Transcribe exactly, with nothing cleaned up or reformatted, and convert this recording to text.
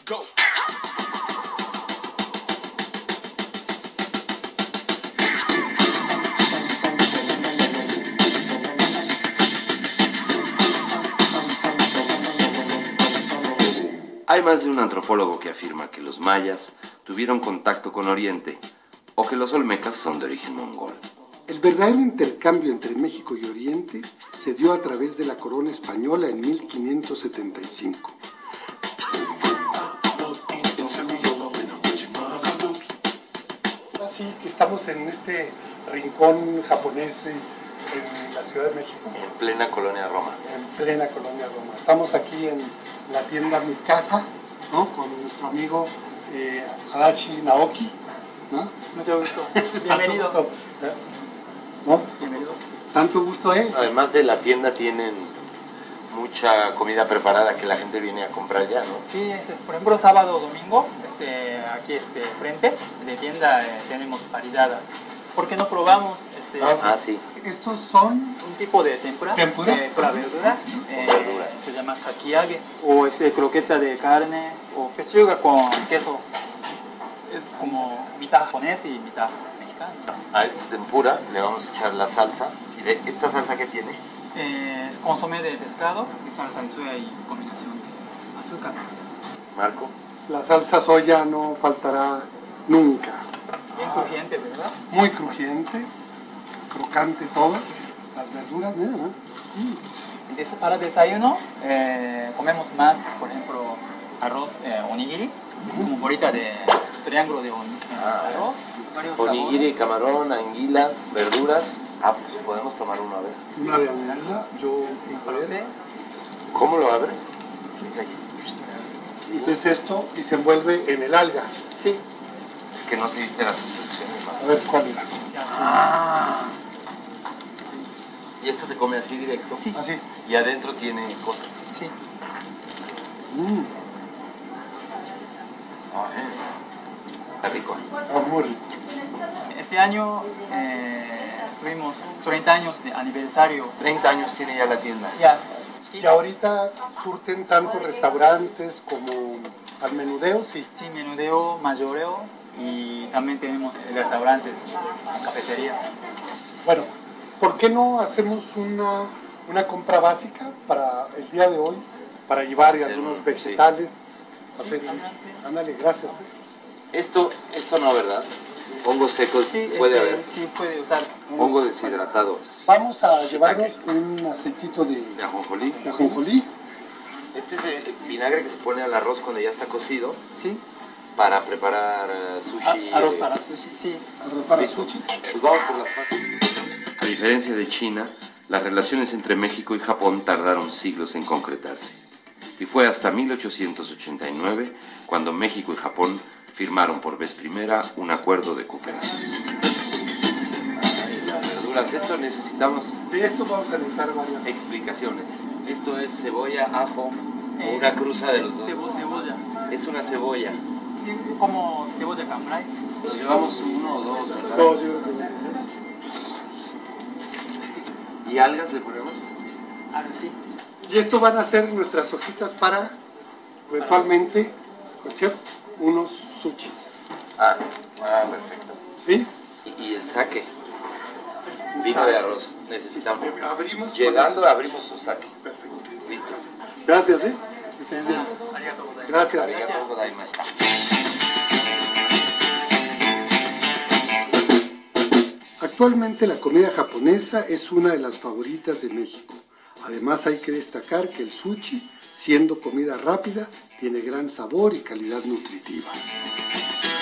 Let's go. Hay más de un antropólogo que afirma que los mayas tuvieron contacto con Oriente o que los olmecas son de origen mongol. El verdadero intercambio entre México y Oriente se dio a través de la corona española en mil quinientos setenta y cinco. Así que estamos en este rincón japonés en la Ciudad de México. En plena colonia Roma. En plena colonia Roma. Estamos aquí en la tienda Mi Casa, ¿no? Con nuestro amigo eh, Adachi Naoki, ¿no? Mucho gusto. Bienvenido. Tanto gusto, ¿eh? ¿No? Bienvenido. Tanto gusto, ¿eh? Además de la tienda tienen mucha comida preparada que la gente viene a comprar ya, ¿no? Sí, es, es, por ejemplo, sábado o domingo, este, aquí este, frente de tienda eh, tenemos variedad. ¿Por qué no probamos? Este, Ah, Ah, sí. Estos son un tipo de tempura, ¿Tempura? eh, con la verdura, eh, verduras. se llama kakiage, o este, croqueta de carne, o pechuga con queso. Es como mitad japonés y mitad mexicano. A este tempura le vamos a echar la salsa. ¿Y de esta salsa qué tiene? Eh, es consomé de pescado y salsa de soya y combinación de azúcar. Marco. la salsa soya, no faltará nunca. Bien Ah, crujiente, ¿verdad? muy crujiente, crocante todo. Las verduras, mira, ¿no? Mm. Des- Para desayuno eh, comemos más, por ejemplo, arroz eh, onigiri, como bolita de triángulo de onigiri, Ah, arroz, varios Onigiri, sabores. camarón, anguila, verduras. Ah, pues podemos tomar uno a ver. Una de anguila, yo a ver. Frosé. ¿Cómo lo abres? Sí. Es aquí. Entonces esto y se envuelve en el alga. Sí, Es que no se viste las instrucciones, A Marco. ver cuál era. ya sí. Ah, Y esto se come así directo. Sí. así. Y adentro tiene cosas. Sí. Mm, Ah, eh. Está rico. está muy rico. Este año eh, tuvimos treinta años de aniversario. treinta años tiene ya la tienda. Ya. Que ahorita surten tanto restaurantes como al menudeo, sí. Sí, menudeo, mayoreo y también tenemos restaurantes, cafeterías. Bueno, ¿por qué no hacemos una, una compra básica para el día de hoy? Para llevar Hacer algunos un- vegetales. Hacer, ándale, gracias. Esto, esto no, ¿verdad? Hongos secos Sí, puede este, haber. sí puede usar. Hongo deshidratado. Vamos a llevarnos un aceitito de, De ajonjolí. de ajonjolí. Este es el vinagre que se pone al arroz cuando ya está cocido Sí, para preparar eh, sushi. a- arroz eh, para sushi, sí. Arroz para listo. sushi. Pues vamos por las patas. A diferencia de China, las relaciones entre México y Japón tardaron siglos en concretarse. Y fue hasta mil ochocientos ochenta y nueve cuando México y Japón firmaron por vez primera un acuerdo de cooperación. Ay, las verduras, esto necesitamos De esto vamos a necesitar varias. explicaciones. Esto es cebolla, ajo, o Eh, una cruza de los dos. Cebo- cebolla. Es una cebolla. Sí, como cebolla cambray. Nos llevamos uno o dos, ¿verdad? Dos, yo creo que- ¿Y algas le ponemos? Ah, sí. Y esto van a ser nuestras hojitas para, eventualmente, ¿cierto? Unos sushis. Ah, ah, perfecto. ¿Sí? Y, y el saque. Vino de arroz. Necesitamos. Abrimos. Llegando abrimos su saque. Perfecto. Listo. Gracias, ¿eh? Que estén bien. Arigatou gozaimasu. Gracias. Arigatou gozaimashita. Actualmente la comida japonesa es una de las favoritas de México. Además hay que destacar que el sushi, siendo comida rápida, tiene gran sabor y calidad nutritiva.